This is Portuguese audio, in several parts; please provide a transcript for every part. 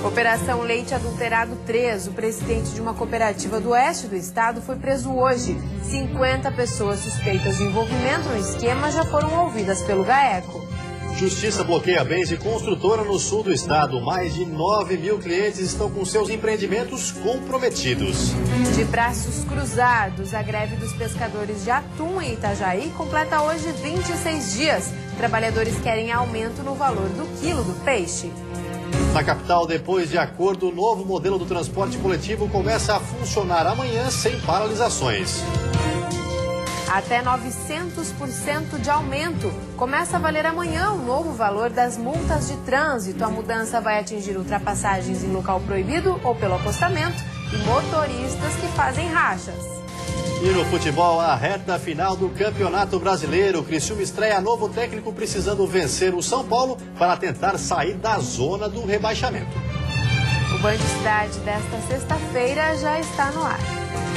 Operação Leite Adulterado 3. O presidente de uma cooperativa do oeste do estado foi preso hoje. 50 pessoas suspeitas de envolvimento no esquema já foram ouvidas pelo GAECO. Justiça bloqueia bens de construtora no sul do estado. Mais de 9 mil clientes estão com seus empreendimentos comprometidos. De braços cruzados, a greve dos pescadores de atum em Itajaí completa hoje 26 dias. Trabalhadores querem aumento no valor do quilo do peixe. Na capital, depois de acordo, o novo modelo do transporte coletivo começa a funcionar amanhã sem paralisações. Até 900% de aumento. Começa a valer amanhã o novo valor das multas de trânsito. A mudança vai atingir ultrapassagens em local proibido ou pelo acostamento e motoristas que fazem rachas. E no futebol, a reta final do Campeonato Brasileiro. O Criciúma estreia novo técnico precisando vencer o São Paulo para tentar sair da zona do rebaixamento. O Band Cidade desta sexta-feira já está no ar.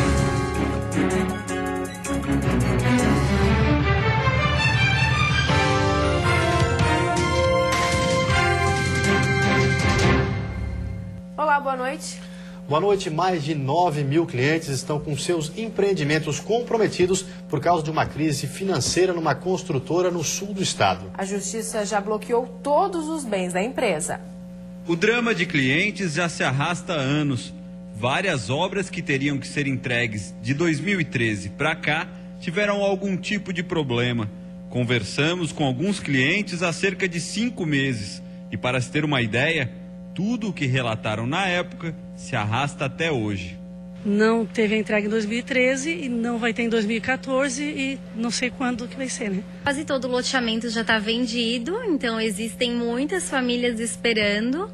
Olá, boa noite. Boa noite. Mais de 9 mil clientes estão com seus empreendimentos comprometidos por causa de uma crise financeira numa construtora no sul do estado. A justiça já bloqueou todos os bens da empresa. O drama de clientes já se arrasta há anos. Várias obras que teriam que ser entregues de 2013 para cá tiveram algum tipo de problema. Conversamos com alguns clientes há cerca de 5 meses. E para se ter uma ideia, tudo o que relataram na época se arrasta até hoje. Não teve a entrega em 2013 e não vai ter em 2014 e não sei quando que vai ser, né? Quase todo o loteamento já está vendido, então existem muitas famílias esperando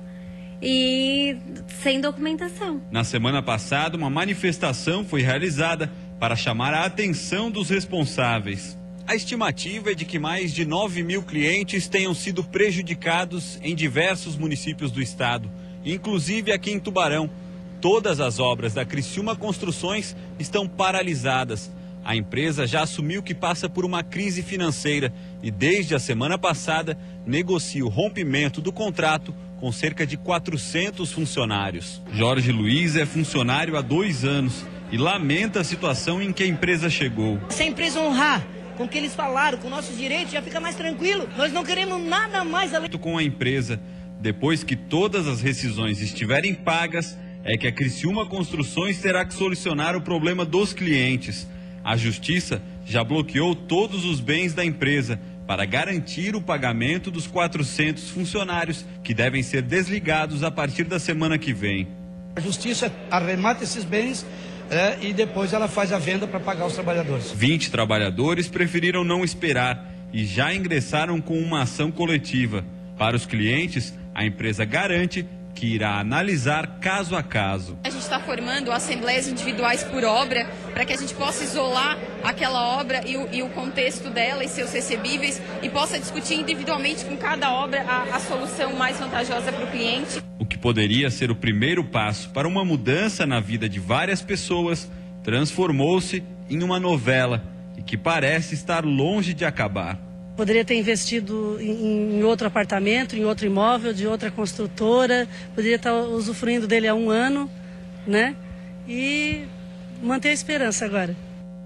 e sem documentação. Na semana passada, uma manifestação foi realizada para chamar a atenção dos responsáveis. A estimativa é de que mais de 9 mil clientes tenham sido prejudicados em diversos municípios do estado, inclusive aqui em Tubarão. Todas as obras da Criciúma Construções estão paralisadas. A empresa já assumiu que passa por uma crise financeira e desde a semana passada negocia o rompimento do contrato com cerca de 400 funcionários. Jorge Luiz é funcionário há 2 anos e lamenta a situação em que a empresa chegou. Se a empresa honrar com o que eles falaram, com nossos direitos, já fica mais tranquilo. Nós não queremos nada mais além. Com a empresa, depois que todas as rescisões estiverem pagas, é que a Criciúma Construções terá que solucionar o problema dos clientes. A Justiça já bloqueou todos os bens da empresa para garantir o pagamento dos 400 funcionários que devem ser desligados a partir da semana que vem. A Justiça arremata esses bens e depois ela faz a venda para pagar os trabalhadores. 20 trabalhadores preferiram não esperar e já ingressaram com uma ação coletiva. Para os clientes, a empresa garante que irá analisar caso a caso. A gente está formando assembleias individuais por obra para que a gente possa isolar aquela obra e o contexto dela e seus recebíveis e possa discutir individualmente com cada obra a solução mais vantajosa para o cliente. O que poderia ser o primeiro passo para uma mudança na vida de várias pessoas transformou-se em uma novela e que parece estar longe de acabar. Poderia ter investido em outro apartamento, em outro imóvel, de outra construtora, poderia estar usufruindo dele há 1 ano, né? E manter a esperança agora.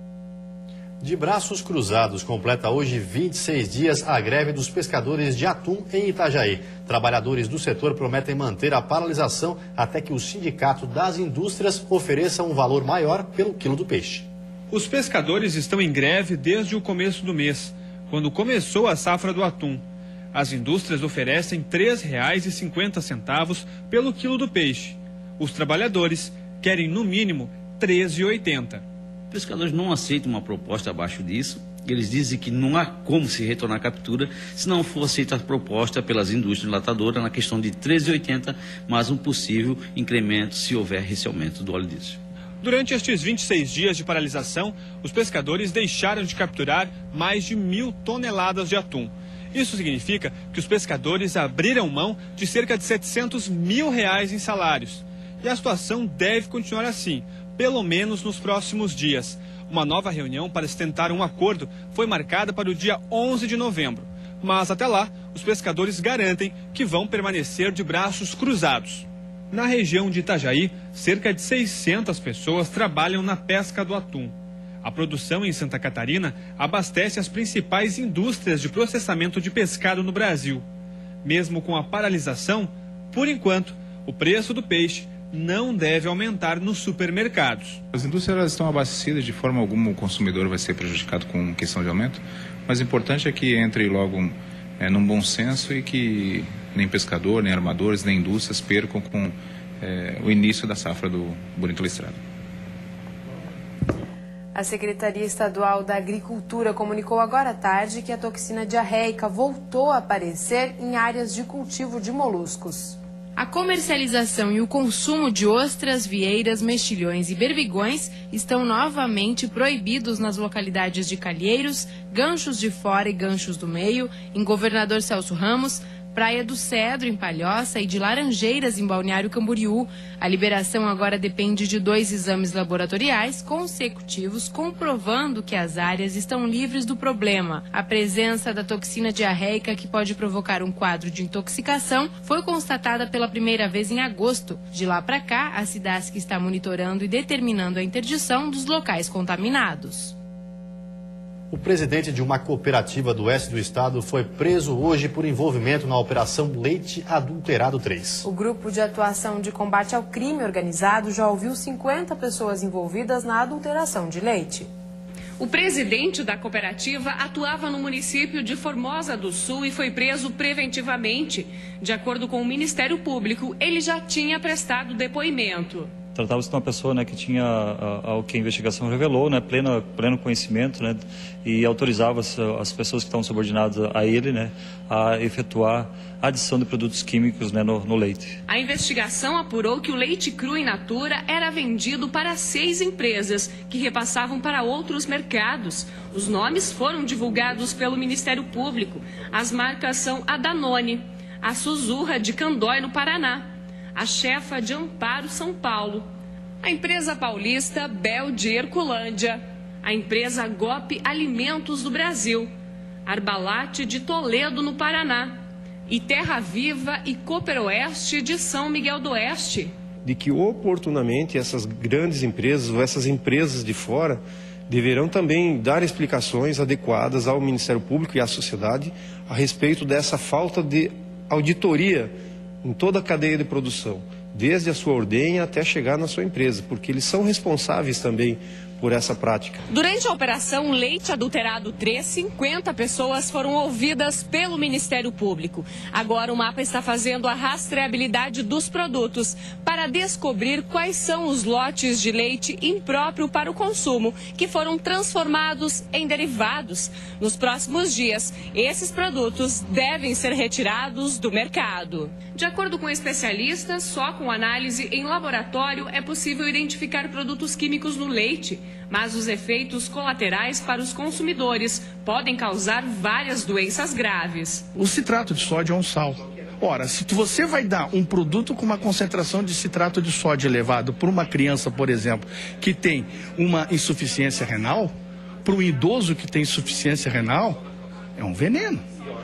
De braços cruzados, completa hoje 26 dias a greve dos pescadores de atum em Itajaí. Trabalhadores do setor prometem manter a paralisação até que o Sindicato das Indústrias ofereça um valor maior pelo quilo do peixe. Os pescadores estão em greve desde o começo do mês, quando começou a safra do atum. As indústrias oferecem R$ 3,50 pelo quilo do peixe. Os trabalhadores querem, no mínimo, R$ 13,80. Os pescadores não aceitam uma proposta abaixo disso. Eles dizem que não há como se retornar à captura se não for aceita a proposta pelas indústrias enlatadoras na questão de R$ 13,80, mais um possível incremento se houver esse aumento do óleo diesel. Durante estes 26 dias de paralisação, os pescadores deixaram de capturar mais de 1.000 toneladas de atum. Isso significa que os pescadores abriram mão de cerca de R$ 700 mil em salários. E a situação deve continuar assim, pelo menos nos próximos dias. Uma nova reunião para se tentar um acordo foi marcada para o dia 11 de novembro. Mas até lá, os pescadores garantem que vão permanecer de braços cruzados. Na região de Itajaí, cerca de 600 pessoas trabalham na pesca do atum. A produção em Santa Catarina abastece as principais indústrias de processamento de pescado no Brasil. Mesmo com a paralisação, por enquanto, o preço do peixe não deve aumentar nos supermercados. As indústrias estão abastecidas, de forma alguma o consumidor vai ser prejudicado com questão de aumento, mas o importante é que entre logo num bom senso e que nem pescador, nem armadores, nem indústrias percam com o início da safra do bonito listrado. A Secretaria Estadual da Agricultura comunicou agora à tarde que a toxina diarreica voltou a aparecer em áreas de cultivo de moluscos. A comercialização e o consumo de ostras, vieiras, mexilhões e berbigões estão novamente proibidos nas localidades de Calheiros, Ganchos de Fora e Ganchos do Meio, em Governador Celso Ramos, Praia do Cedro, em Palhoça, e de Laranjeiras, em Balneário Camboriú. A liberação agora depende de 2 exames laboratoriais consecutivos, comprovando que as áreas estão livres do problema. A presença da toxina diarreica, que pode provocar um quadro de intoxicação, foi constatada pela primeira vez em agosto. De lá para cá, a Cidasc está monitorando e determinando a interdição dos locais contaminados. O presidente de uma cooperativa do oeste do estado foi preso hoje por envolvimento na Operação Leite Adulterado 3. O Grupo de Atuação de Combate ao Crime Organizado já ouviu 50 pessoas envolvidas na adulteração de leite. O presidente da cooperativa atuava no município de Formosa do Sul e foi preso preventivamente. De acordo com o Ministério Público, ele já tinha prestado depoimento. Tratava-se de uma pessoa, né, que tinha, ao que a investigação revelou, né, pleno conhecimento, né, e autorizava as pessoas que estavam subordinadas a ele, né, a efetuar a adição de produtos químicos, né, no leite. A investigação apurou que o leite cru in natura era vendido para 6 empresas, que repassavam para outros mercados. Os nomes foram divulgados pelo Ministério Público. As marcas são a Danone, a Suzurra de Candói, no Paraná, a Chefa de Amparo, São Paulo, a empresa paulista Bel de Herculândia, a empresa GOP Alimentos do Brasil, Arbalate de Toledo, no Paraná, e Terra Viva e Cooperoeste de São Miguel do Oeste. De que oportunamente essas grandes empresas ou essas empresas de fora deverão também dar explicações adequadas ao Ministério Público e à sociedade a respeito dessa falta de auditoria em toda a cadeia de produção, desde a sua ordenha até chegar na sua empresa, porque eles são responsáveis também por essa prática. Durante a operação Leite Adulterado 3, 50 pessoas foram ouvidas pelo Ministério Público. Agora o MAPA está fazendo a rastreabilidade dos produtos para descobrir quais são os lotes de leite impróprio para o consumo, que foram transformados em derivados. Nos próximos dias, esses produtos devem ser retirados do mercado. De acordo com especialistas, só com análise em laboratório é possível identificar produtos químicos no leite. Mas os efeitos colaterais para os consumidores podem causar várias doenças graves. O citrato de sódio é um sal. Ora, se você vai dar um produto com uma concentração de citrato de sódio elevado para uma criança, por exemplo, que tem uma insuficiência renal, para um idoso que tem insuficiência renal, é um veneno.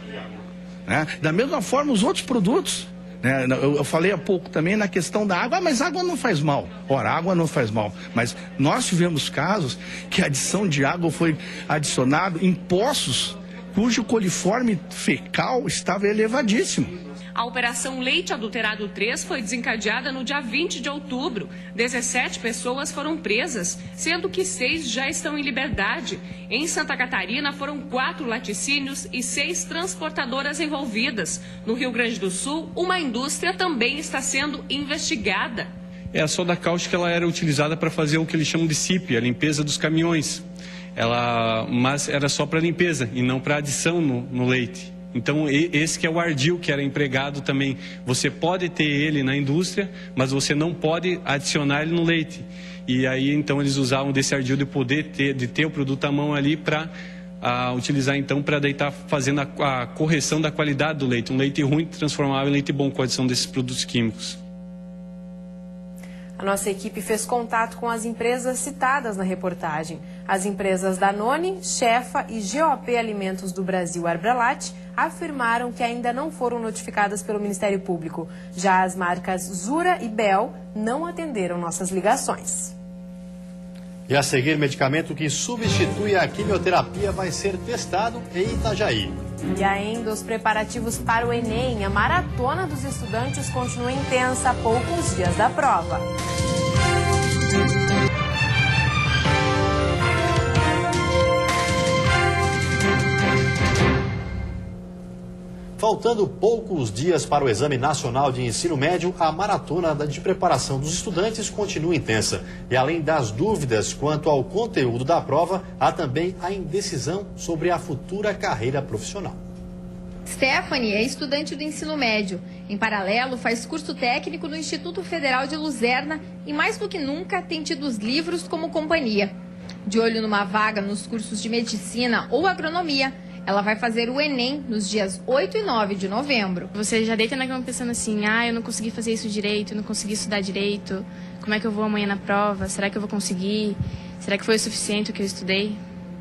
Né? Da mesma forma, os outros produtos. Eu falei há pouco também na questão da água, mas água não faz mal. Ora, água não faz mal. Mas nós tivemos casos que a adição de água foi adicionado em poços cujo coliforme fecal estava elevadíssimo. A Operação Leite Adulterado 3 foi desencadeada no dia 20 de outubro. 17 pessoas foram presas, sendo que 6 já estão em liberdade. Em Santa Catarina foram 4 laticínios e 6 transportadoras envolvidas. No Rio Grande do Sul, uma indústria também está sendo investigada. A soda cáustica ela era utilizada para fazer o que eles chamam de SIP, a limpeza dos caminhões. Mas era só para limpeza e não para adição no leite. Então, esse que é o ardil que era empregado também. Você pode ter ele na indústria, mas você não pode adicionar ele no leite. E aí, então, eles usavam desse ardil de ter o produto à mão ali para utilizar, então, para daí estar fazendo a correção da qualidade do leite. Um leite ruim transformava em leite bom com a adição desses produtos químicos. A nossa equipe fez contato com as empresas citadas na reportagem. As empresas Danone, Shefa e GOP Alimentos do Brasil Arbralat afirmaram que ainda não foram notificadas pelo Ministério Público. Já as marcas Zura e Bel não atenderam nossas ligações. E a seguir, medicamento que substitui a quimioterapia vai ser testado em Itajaí. E ainda os preparativos para o Enem. A maratona dos estudantes continua intensa a poucos dias da prova. Faltando poucos dias para o Exame Nacional de Ensino Médio, a maratona de preparação dos estudantes continua intensa. E além das dúvidas quanto ao conteúdo da prova, há também a indecisão sobre a futura carreira profissional. Stephanie é estudante do ensino médio. Em paralelo, faz curso técnico no Instituto Federal de Luzerna e, mais do que nunca, tem tido os livros como companhia. De olho numa vaga nos cursos de medicina ou agronomia, ela vai fazer o Enem nos dias 8 e 9 de novembro. Você já deita na cama pensando assim, eu não consegui fazer isso direito, eu não consegui estudar direito, como é que eu vou amanhã na prova? Será que eu vou conseguir? Será que foi o suficiente o que eu estudei?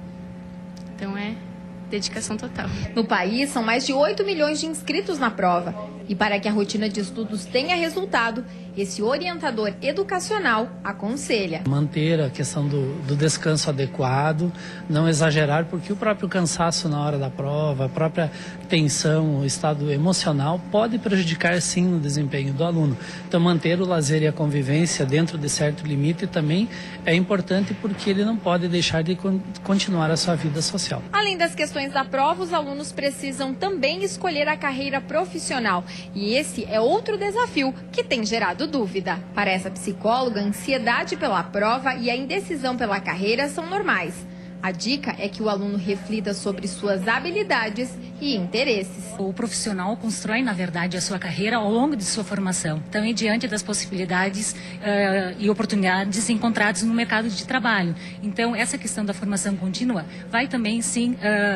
Então é dedicação total. No país, são mais de 8 milhões de inscritos na prova. E para que a rotina de estudos tenha resultado, esse orientador educacional aconselha manter a questão do descanso adequado, não exagerar, porque o próprio cansaço na hora da prova, a própria tensão, o estado emocional pode prejudicar sim o desempenho do aluno. Então manter o lazer e a convivência dentro de certo limite também é importante, porque ele não pode deixar de continuar a sua vida social. Além das questões da prova, os alunos precisam também escolher a carreira profissional. E esse é outro desafio que tem gerado dúvida. Para essa psicóloga, a ansiedade pela prova e a indecisão pela carreira são normais. A dica é que o aluno reflita sobre suas habilidades e interesses. O profissional constrói, na verdade, a sua carreira ao longo de sua formação, também diante das possibilidades e oportunidades encontradas no mercado de trabalho. Então, essa questão da formação contínua vai também, sim,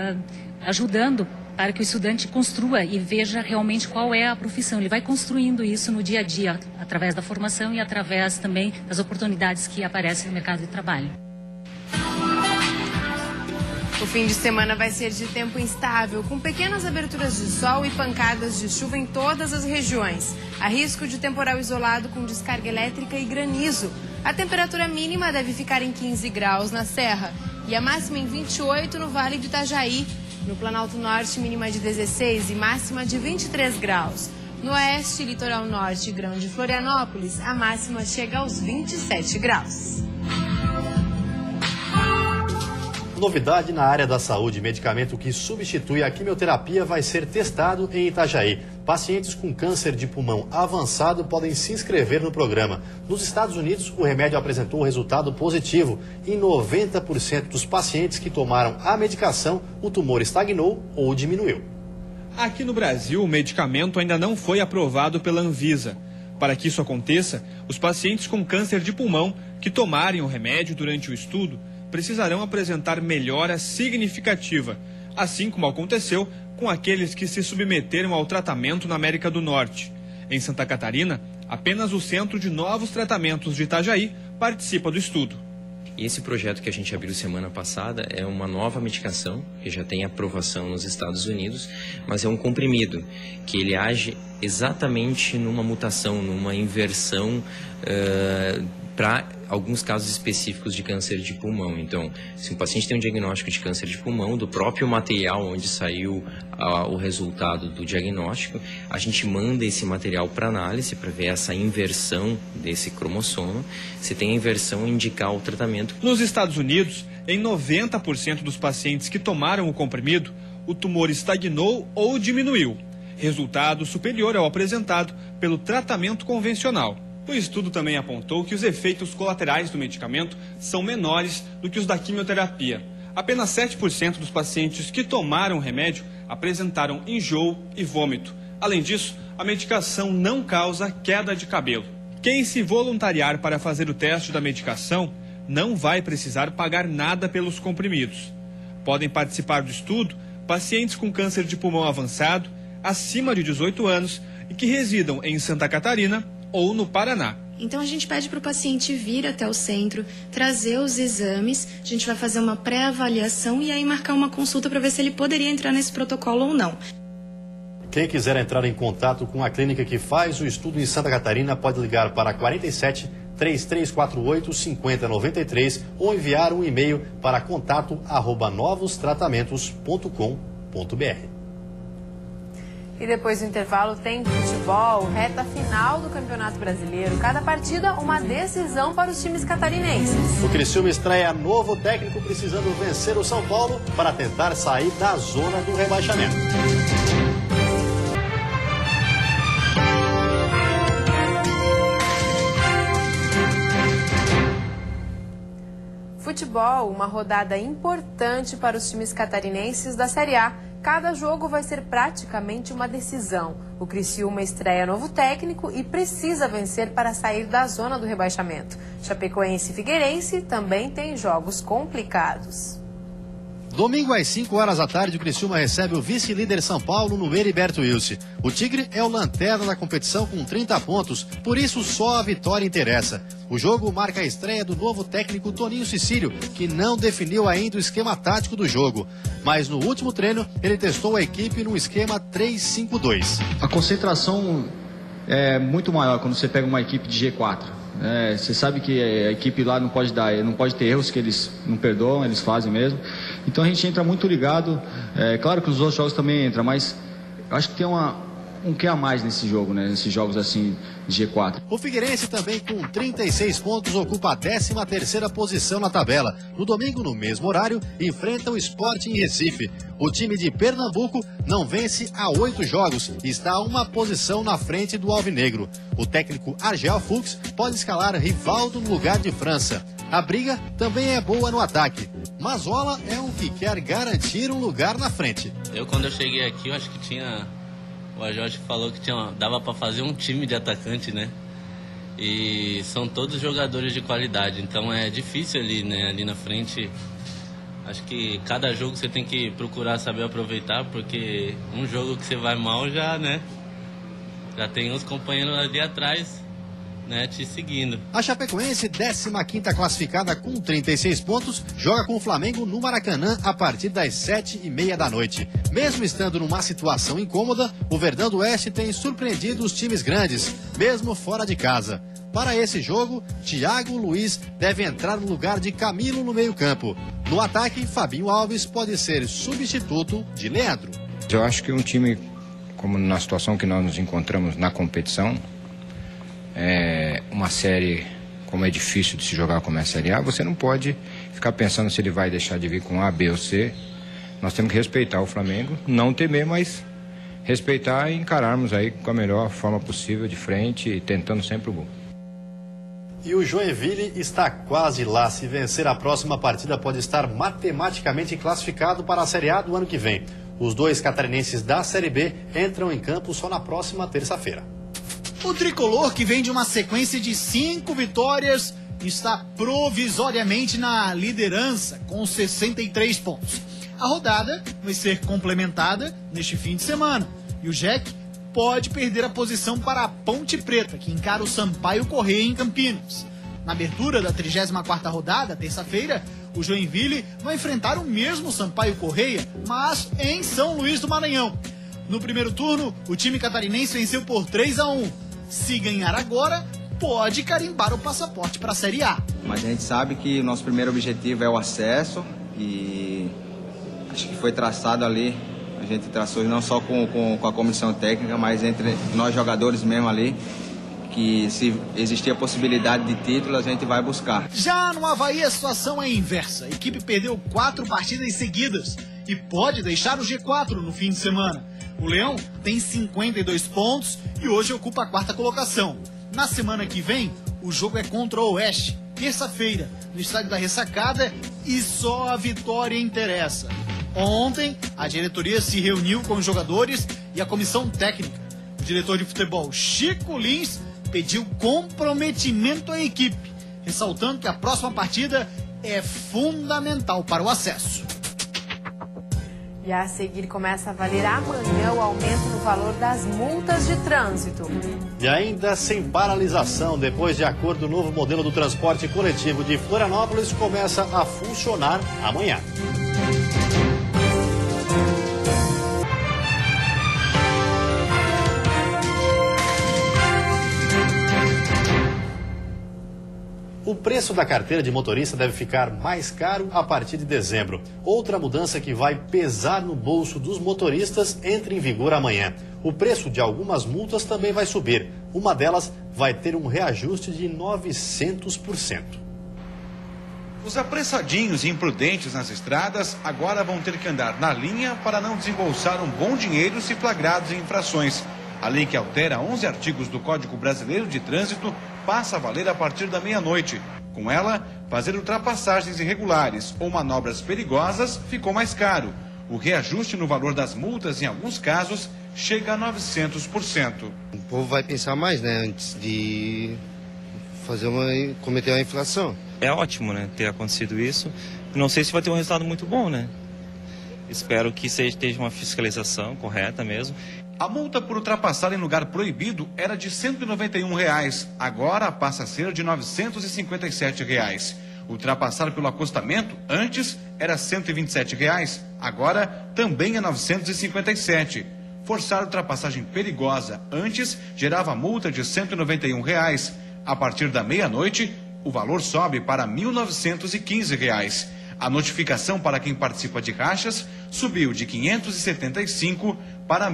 ajudando para que o estudante construa e veja realmente qual é a profissão. Ele vai construindo isso no dia a dia, através da formação e através também das oportunidades que aparecem no mercado de trabalho. O fim de semana vai ser de tempo instável, com pequenas aberturas de sol e pancadas de chuva em todas as regiões. Há risco de temporal isolado com descarga elétrica e granizo. A temperatura mínima deve ficar em 15 graus na Serra e a máxima em 28 no Vale do Itajaí. No Planalto Norte, mínima de 16 e máxima de 23 graus. No Oeste, Litoral Norte e Grão de Florianópolis, a máxima chega aos 27 graus. Novidade na área da saúde: medicamento que substitui a quimioterapia vai ser testado em Itajaí. Pacientes com câncer de pulmão avançado podem se inscrever no programa. Nos Estados Unidos, o remédio apresentou resultado positivo. Em 90% dos pacientes que tomaram a medicação, o tumor estagnou ou diminuiu. Aqui no Brasil, o medicamento ainda não foi aprovado pela Anvisa. Para que isso aconteça, os pacientes com câncer de pulmão que tomarem o remédio durante o estudo precisarão apresentar melhora significativa, assim como aconteceu com aqueles que se submeteram ao tratamento na América do Norte. Em Santa Catarina, apenas o Centro de Novos Tratamentos de Itajaí participa do estudo. E esse projeto que a gente abriu semana passada é uma nova medicação, que já tem aprovação nos Estados Unidos, mas é um comprimido, que ele age exatamente numa mutação, numa inversão para alguns casos específicos de câncer de pulmão. Então, se um paciente tem um diagnóstico de câncer de pulmão, do próprio material onde saiu o resultado do diagnóstico, a gente manda esse material para análise para ver essa inversão desse cromossomo. Se tem a inversão, indicar o tratamento. Nos Estados Unidos, em 90% dos pacientes que tomaram o comprimido, o tumor estagnou ou diminuiu, resultado superior ao apresentado pelo tratamento convencional. O estudo também apontou que os efeitos colaterais do medicamento são menores do que os da quimioterapia. Apenas 7% dos pacientes que tomaram o remédio apresentaram enjoo e vômito. Além disso, a medicação não causa queda de cabelo. Quem se voluntariar para fazer o teste da medicação não vai precisar pagar nada pelos comprimidos. Podem participar do estudo pacientes com câncer de pulmão avançado, acima de 18 anos e que residam em Santa Catarina ou no Paraná. Então a gente pede para o paciente vir até o centro, trazer os exames, a gente vai fazer uma pré-avaliação e aí marcar uma consulta para ver se ele poderia entrar nesse protocolo ou não. Quem quiser entrar em contato com a clínica que faz o estudo em Santa Catarina pode ligar para 47 3348 5093 ou enviar um e-mail para contato@novostratamentos.com.br. E depois do intervalo tem futebol, reta final do Campeonato Brasileiro. Cada partida uma decisão para os times catarinenses. O Criciúma estreia novo técnico precisando vencer o São Paulo para tentar sair da zona do rebaixamento. Futebol, uma rodada importante para os times catarinenses da Série A. Cada jogo vai ser praticamente uma decisão. O Criciúma estreia novo técnico e precisa vencer para sair da zona do rebaixamento. Chapecoense e Figueirense também têm jogos complicados. Domingo às 5 horas da tarde, o Criciúma recebe o vice-líder São Paulo no Heriberto Wilson. O Tigre é o lanterna da competição com 30 pontos, por isso só a vitória interessa. O jogo marca a estreia do novo técnico Toninho Cicílio, que não definiu ainda o esquema tático do jogo. Mas no último treino, ele testou a equipe no esquema 3-5-2. A concentração é muito maior quando você pega uma equipe de G4. Você sabe que a equipe lá não pode ter erros que eles não perdoam, eles fazem mesmo. Então a gente entra muito ligado. Claro que os outros jogos também entram, mas eu acho que tem um que a mais nesse jogo, né? Nesses jogos assim de G4. O Figueirense também com 36 pontos ocupa a 13ª posição na tabela. No domingo, no mesmo horário, enfrenta o Sport em Recife. O time de Pernambuco não vence há 8 jogos e está a uma posição na frente do Alvinegro. O técnico Argel Fuchs pode escalar Rivaldo no lugar de França. A briga também é boa no ataque. Mazola é um que quer garantir um lugar na frente. Quando eu cheguei aqui, eu acho que tinha... O Jorge falou que dava para fazer um time de atacante, né? E são todos jogadores de qualidade, então é difícil ali, né? Ali na frente, acho que cada jogo você tem que procurar saber aproveitar, porque um jogo que você vai mal já, né? Já tem uns companheiros ali atrás, né, te seguindo. A Chapecoense, 15ª classificada com 36 pontos, joga com o Flamengo no Maracanã a partir das 7h30 da noite. Mesmo estando numa situação incômoda, o Verdão do Oeste tem surpreendido os times grandes, mesmo fora de casa. Para esse jogo, Thiago Luiz deve entrar no lugar de Camilo no meio-campo. No ataque, Fabinho Alves pode ser substituto de Leandro. Eu acho que um time, como na situação que nós nos encontramos na competição, uma série, como é difícil de se jogar como é a Série A, você não pode ficar pensando se ele vai deixar de vir com A, B ou C. Nós temos que respeitar o Flamengo, não temer, mas respeitar e encararmos aí com a melhor forma possível, de frente e tentando sempre o gol. E o Joinville está quase lá. Se vencer a próxima partida, pode estar matematicamente classificado para a Série A do ano que vem. Os dois catarinenses da Série B entram em campo só na próxima terça-feira. O tricolor, que vem de uma sequência de 5 vitórias, está provisoriamente na liderança, com 63 pontos. A rodada vai ser complementada neste fim de semana, e o Jack pode perder a posição para a Ponte Preta, que encara o Sampaio Corrêa em Campinas. Na abertura da 34ª rodada, terça-feira, o Joinville vai enfrentar o mesmo Sampaio Corrêa, mas em São Luís do Maranhão. No primeiro turno, o time catarinense venceu por 3-1. Se ganhar agora, pode carimbar o passaporte para a Série A. Mas a gente sabe que o nosso primeiro objetivo é o acesso e acho que foi traçado ali, a gente traçou não só com a comissão técnica, mas entre nós jogadores mesmo ali, que se existir a possibilidade de título, a gente vai buscar. Já no Avaí a situação é inversa. A equipe perdeu 4 partidas seguidas e pode deixar o G4 no fim de semana. O Leão tem 52 pontos e hoje ocupa a 4ª colocação. Na semana que vem, o jogo é contra o Oeste, terça-feira, no estádio da Ressacada, e só a vitória interessa. Ontem, a diretoria se reuniu com os jogadores e a comissão técnica. O diretor de futebol, Chico Lins, pediu comprometimento à equipe, ressaltando que a próxima partida é fundamental para o acesso. E a seguir começa a valer amanhã o aumento no valor das multas de trânsito. E ainda sem paralisação, depois de acordo, o novo modelo do transporte coletivo de Florianópolis começa a funcionar amanhã. O preço da carteira de motorista deve ficar mais caro a partir de dezembro. Outra mudança que vai pesar no bolso dos motoristas entra em vigor amanhã. O preço de algumas multas também vai subir. Uma delas vai ter um reajuste de 900%. Os apressadinhos e imprudentes nas estradas agora vão ter que andar na linha para não desembolsar um bom dinheiro se flagrados em infrações. A lei que altera 11 artigos do Código Brasileiro de Trânsito passa a valer a partir da meia-noite. Com ela, fazer ultrapassagens irregulares ou manobras perigosas ficou mais caro. O reajuste no valor das multas, em alguns casos, chega a 900%. O povo vai pensar mais, né, antes de cometer uma infração. É ótimo, né, ter acontecido isso. Não sei se vai ter um resultado muito bom, né? Espero que esteja uma fiscalização correta mesmo. A multa por ultrapassar em lugar proibido era de R$ 191, agora passa a ser de R$ 957. Ultrapassar pelo acostamento antes era R$ 127, agora também é 957. Forçar ultrapassagem perigosa antes gerava multa de R$ 191. A partir da meia-noite, o valor sobe para R$ 1.915. A notificação para quem participa de rachas subiu de R$ 575 para R$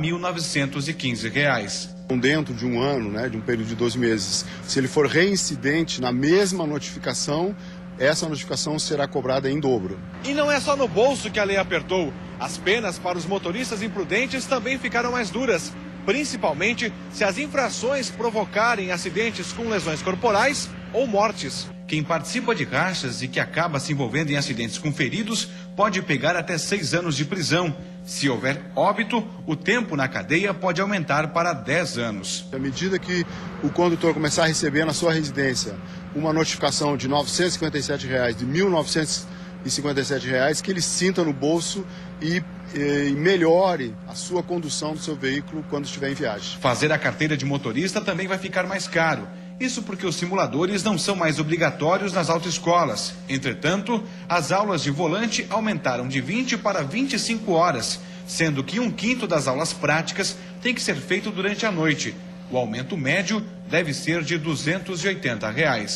1.915. Dentro de um ano, né, de um período de 12 meses, se ele for reincidente na mesma notificação, essa notificação será cobrada em dobro. E não é só no bolso que a lei apertou. As penas para os motoristas imprudentes também ficaram mais duras, principalmente se as infrações provocarem acidentes com lesões corporais ou mortes. Quem participa de rachas e que acaba se envolvendo em acidentes com feridos pode pegar até 6 anos de prisão. Se houver óbito, o tempo na cadeia pode aumentar para 10 anos. À medida que o condutor começar a receber na sua residência uma notificação de R$ 957, de R$ 1.957, que ele sinta no bolso e melhore a sua condução do seu veículo quando estiver em viagem. Fazer a carteira de motorista também vai ficar mais caro. Isso porque os simuladores não são mais obrigatórios nas autoescolas. Entretanto, as aulas de volante aumentaram de 20 para 25 horas, sendo que 1/5 das aulas práticas tem que ser feito durante a noite. O aumento médio deve ser de R$ 280.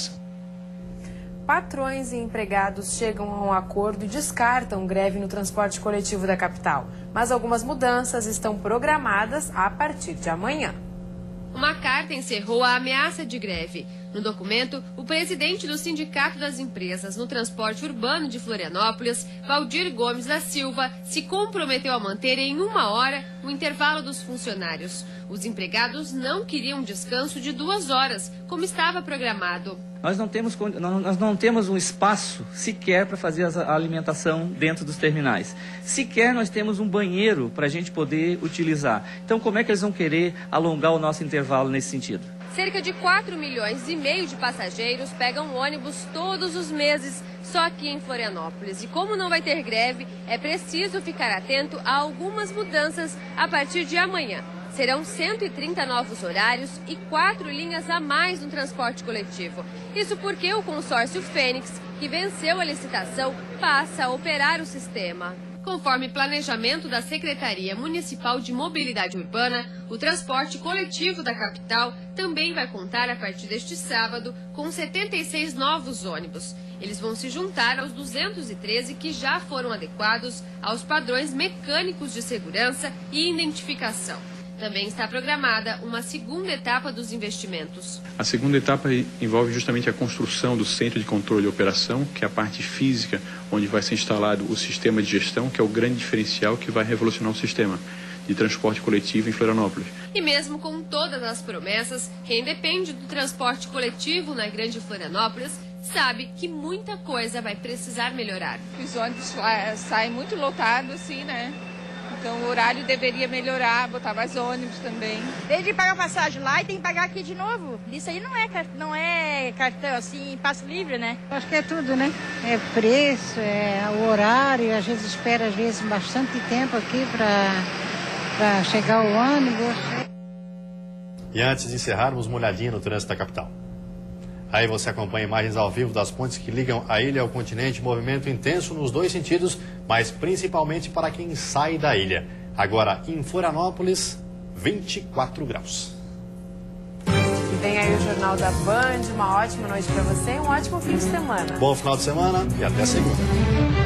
Patrões e empregados chegam a um acordo e descartam greve no transporte coletivo da capital. Mas algumas mudanças estão programadas a partir de amanhã. Uma carta encerrou a ameaça de greve. No documento, o presidente do Sindicato das Empresas no Transporte Urbano de Florianópolis, Valdir Gomes da Silva, se comprometeu a manter em 1 hora o intervalo dos funcionários. Os empregados não queriam descanso de 2 horas, como estava programado. Nós não temos um espaço sequer para fazer a alimentação dentro dos terminais. Sequer nós temos um banheiro para a gente poder utilizar. Então, como é que eles vão querer alongar o nosso intervalo nesse sentido? Cerca de 4,5 milhões de passageiros pegam ônibus todos os meses, só aqui em Florianópolis. E como não vai ter greve, é preciso ficar atento a algumas mudanças a partir de amanhã. Serão 130 novos horários e 4 linhas a mais no transporte coletivo. Isso porque o consórcio Fênix, que venceu a licitação, passa a operar o sistema. Conforme planejamento da Secretaria Municipal de Mobilidade Urbana, o transporte coletivo da capital também vai contar a partir deste sábado com 76 novos ônibus. Eles vão se juntar aos 213 que já foram adequados aos padrões mecânicos de segurança e identificação. Também está programada uma segunda etapa dos investimentos. A segunda etapa envolve justamente a construção do centro de controle e operação, que é a parte física, onde vai ser instalado o sistema de gestão, que é o grande diferencial que vai revolucionar o sistema de transporte coletivo em Florianópolis. E mesmo com todas as promessas, quem depende do transporte coletivo na Grande Florianópolis sabe que muita coisa vai precisar melhorar. Os ônibus saem muito lotados, assim, né? Então o horário deveria melhorar, botar mais ônibus também. Tem de pagar passagem lá e tem que pagar aqui de novo. Isso aí não é cartão, assim, passe livre, né? Acho que é tudo, né? É preço, é o horário, a gente espera às vezes bastante tempo aqui para chegar o ônibus. E antes de encerrarmos, uma olhadinha no trânsito da capital. Aí você acompanha imagens ao vivo das pontes que ligam a ilha ao continente, movimento intenso nos dois sentidos, mas principalmente para quem sai da ilha. Agora, em Florianópolis, 24 graus. E vem aí o Jornal da Band, uma ótima noite para você e um ótimo fim de semana. Bom final de semana e até segunda.